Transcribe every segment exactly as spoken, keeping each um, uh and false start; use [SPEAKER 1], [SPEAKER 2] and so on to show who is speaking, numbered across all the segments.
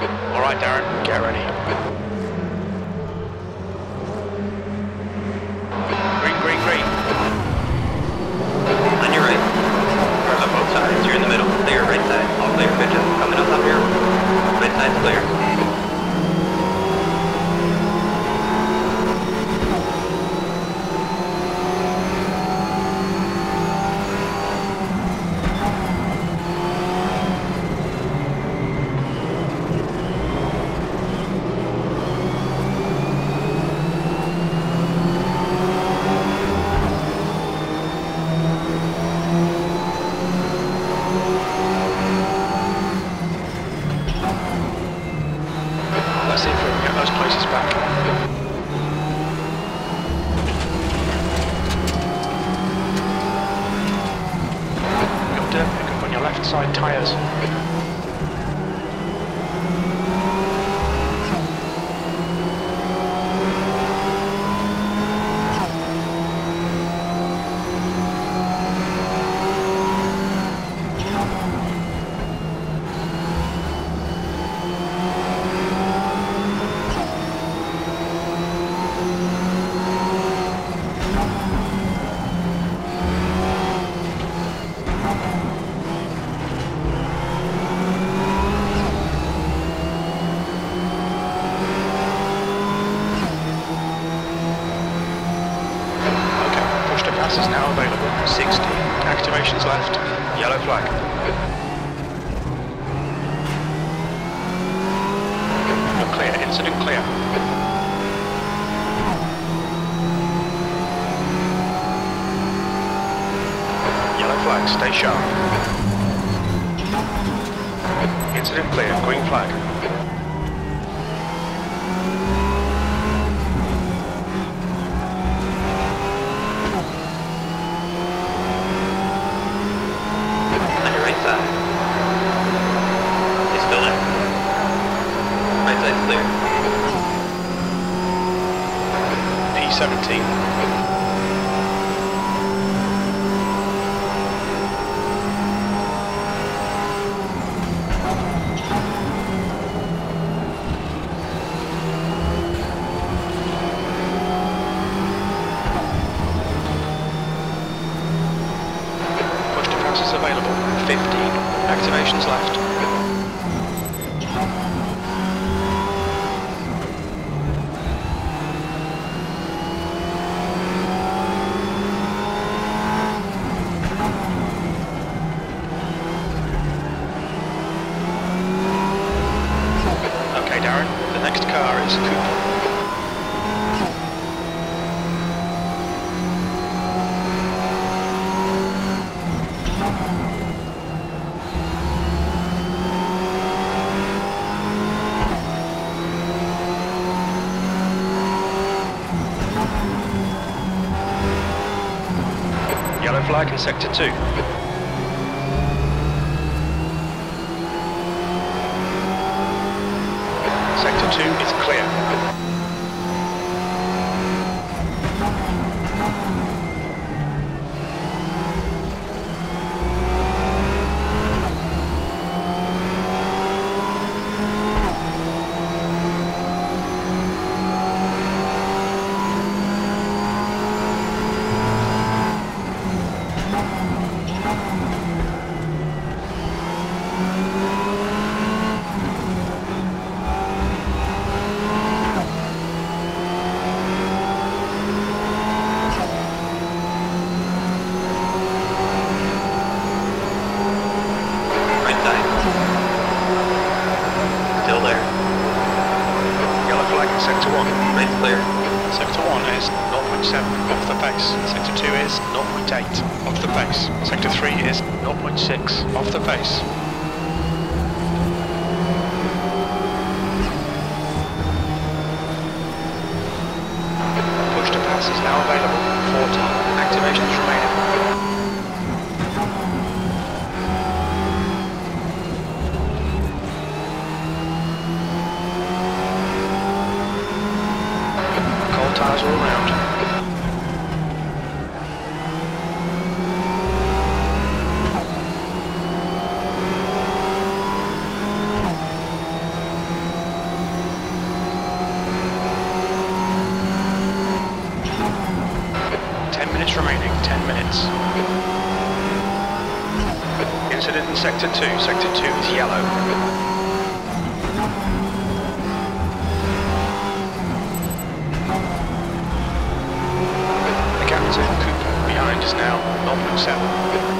[SPEAKER 1] Alright, Darren, get ready. Green, green, green.
[SPEAKER 2] On your right. Or on both sides. You're in the middle. Clear, right side. All clear. Good job. Coming up up here. Right side's clear.
[SPEAKER 1] Let's see if we can get those places back. Your dirt pickup on your left side tyres. Pass is now available. sixty. Activations left. Yellow flag. You're clear. Incident clear. Yellow flag. Stay sharp. Incident clear. Green flag. P seventeen. Push to pass is available. fifteen. Activations left. Darren, the next car is Cooper. Yellow flag in sector two. Sector two is clear. Sector one.
[SPEAKER 2] Right clear.
[SPEAKER 1] Sector one is zero point seven off the base. Sector two is zero point eight off the base. Sector three is zero point six off the base. Push to pass is now available. fourteen. Activations remaining. Tyres all around. confident in sector two. Sector two is yellow. The gap to Cooper behind us now, zero point seven.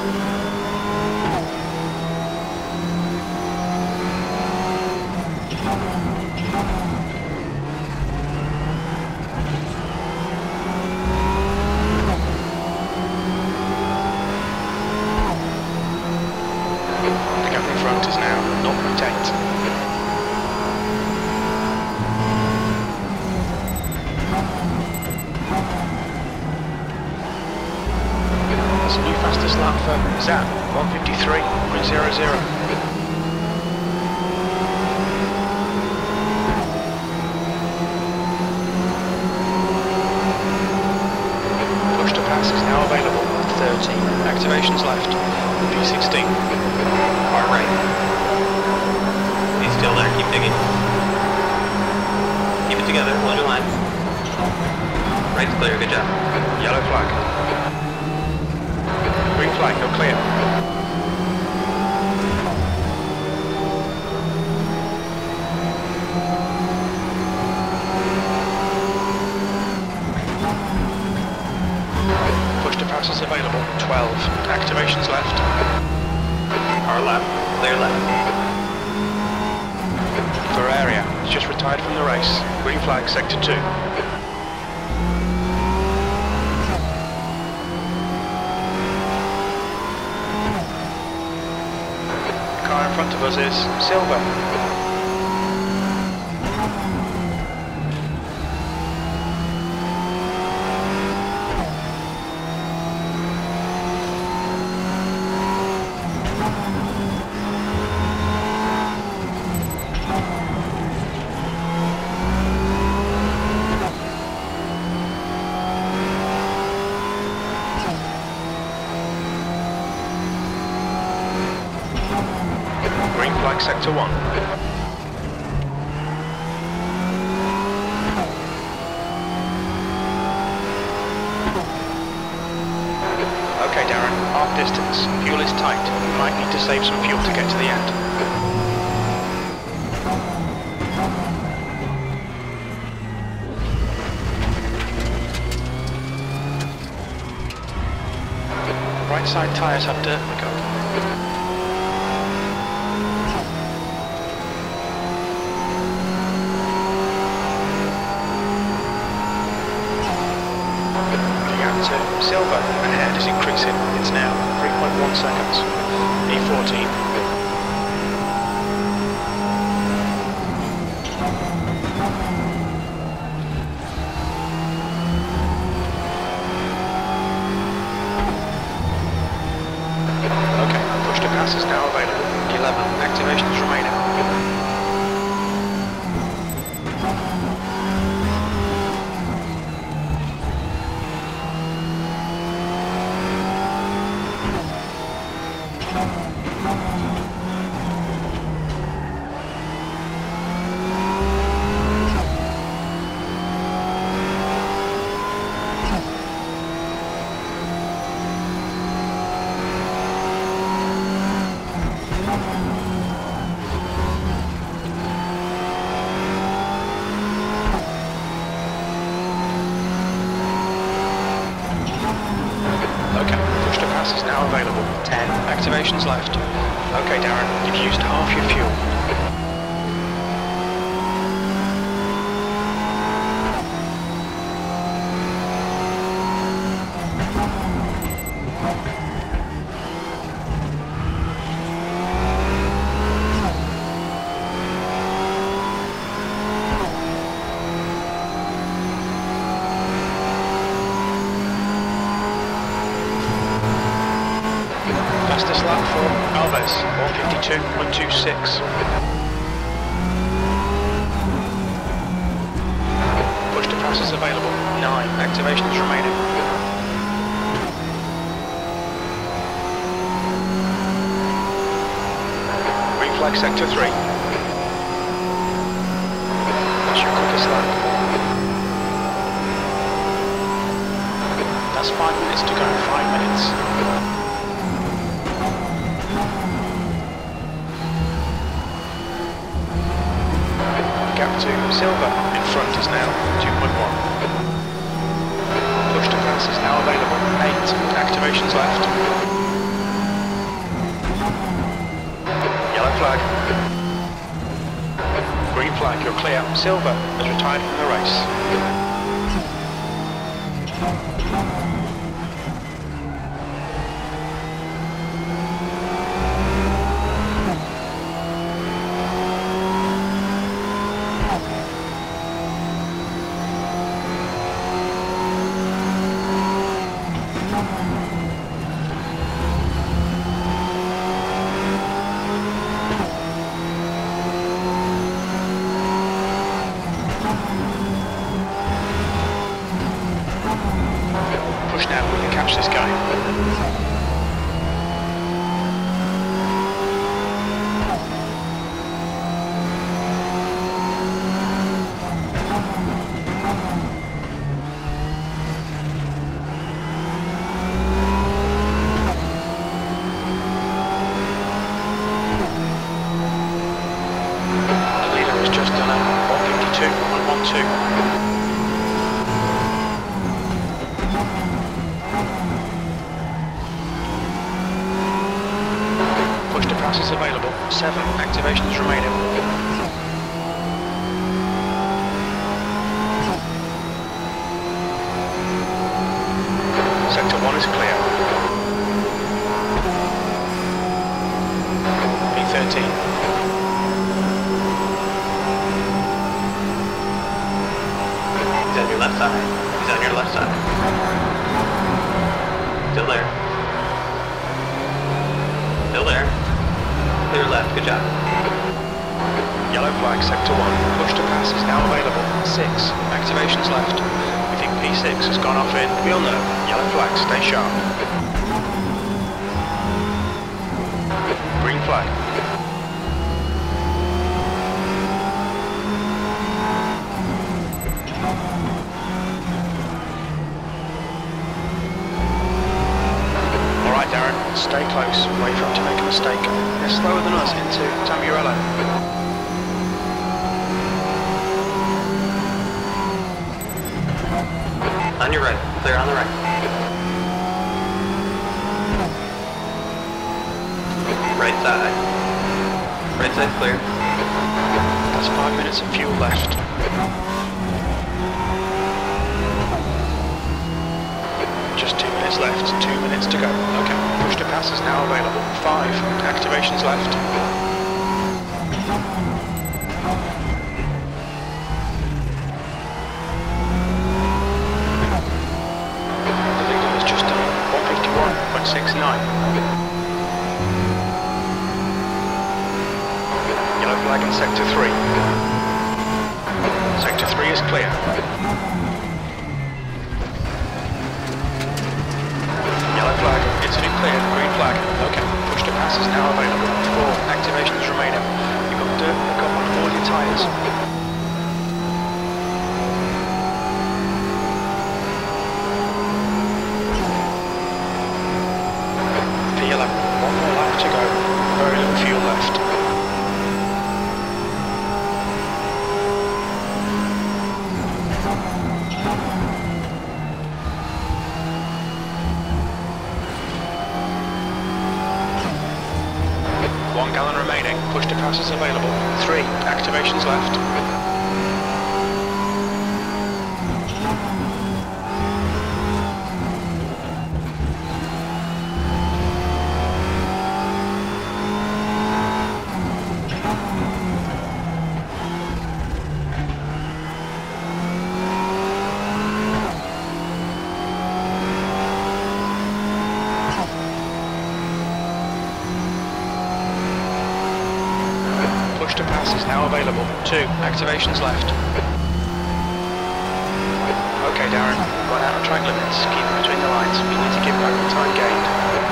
[SPEAKER 1] Zap, one fifty-three point zero zero. Push to pass is now available. thirty. Activations left. P sixteen.
[SPEAKER 2] Far right. He's still there. Keep digging. Keep it together. Hold your line. Right's clear. Good job.
[SPEAKER 1] Yellow flag. Green flag, you're clear. Push to pass is available. twelve. Activations left.
[SPEAKER 2] Our left. Clear left.
[SPEAKER 1] For area, it's just retired from the race. Green flag, sector two. In front of us is Silver. Flag sector one. Okay Darren, half distance. Fuel is tight. You might need to save some fuel to get to the end. Right side tyres have dirt to go. Silver ahead is increasing. It's now three point one seconds. E fourteen. Okay, push to pass is now available. eleven. Activations remaining. Is now available. ten. Activations left. Okay Darren, you've used half your fuel. Fastest lap for Alves, one fifty-two point two six. Push to pass is available. nine. Activations remaining. Green flag sector three. That's your quickest lap. That's five minutes to go. Five minutes. to Silver. In front is now two point one. Push to pass is now available. eight. Activations left. Yellow flag. Green flag, you're clear. Silver has retired from the race. Push now, we can catch this guy. The leader has just done a one fifty-two point one two. Push to pass is available. Seven activations remaining. Sector one is clear. P thirteen.
[SPEAKER 2] He's on your left side. He's on your left side. Still there. Still there. Clear left, good job.
[SPEAKER 1] Yellow flag, sector one. Push to pass is now available. Six. Activations left. We think P six has gone off in. We'll know. Yellow flag, stay sharp. Green flag. Alright Darren, stay close, wait for him to make a mistake. They're slower than us into Tamburello.
[SPEAKER 2] On your right, clear on the right. Right side. Right side clear.
[SPEAKER 1] That's five minutes of fuel left. Just two minutes left, two minutes to go. Okay, push to pass is now available. Five activations left. The leader has just done one fifty-one point six nine. Yellow flag in sector three. Sector three is clear. Yellow flag, incident clear, green flag. Okay, push to pass is now available. Four activations remaining. You've got dirt and got on all your tyres. P eleven, one more lap to go. Very little fuel left. One gallon remaining. Push to pass is available. Three activations left. Push to pass is now available. Two activations left. Okay, Darren, run out of track limits. Keep it between the lines. We need to give back the time gained.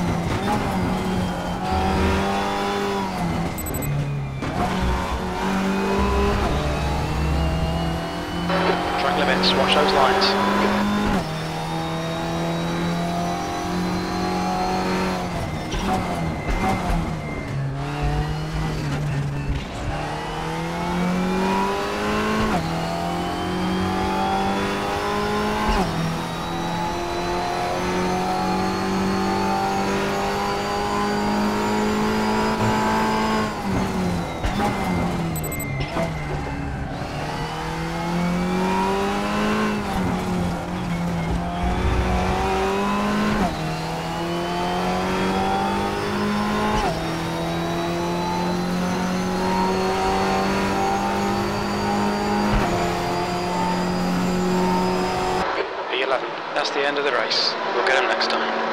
[SPEAKER 1] Track limits, watch those lines. the end of the race. We'll get them next time.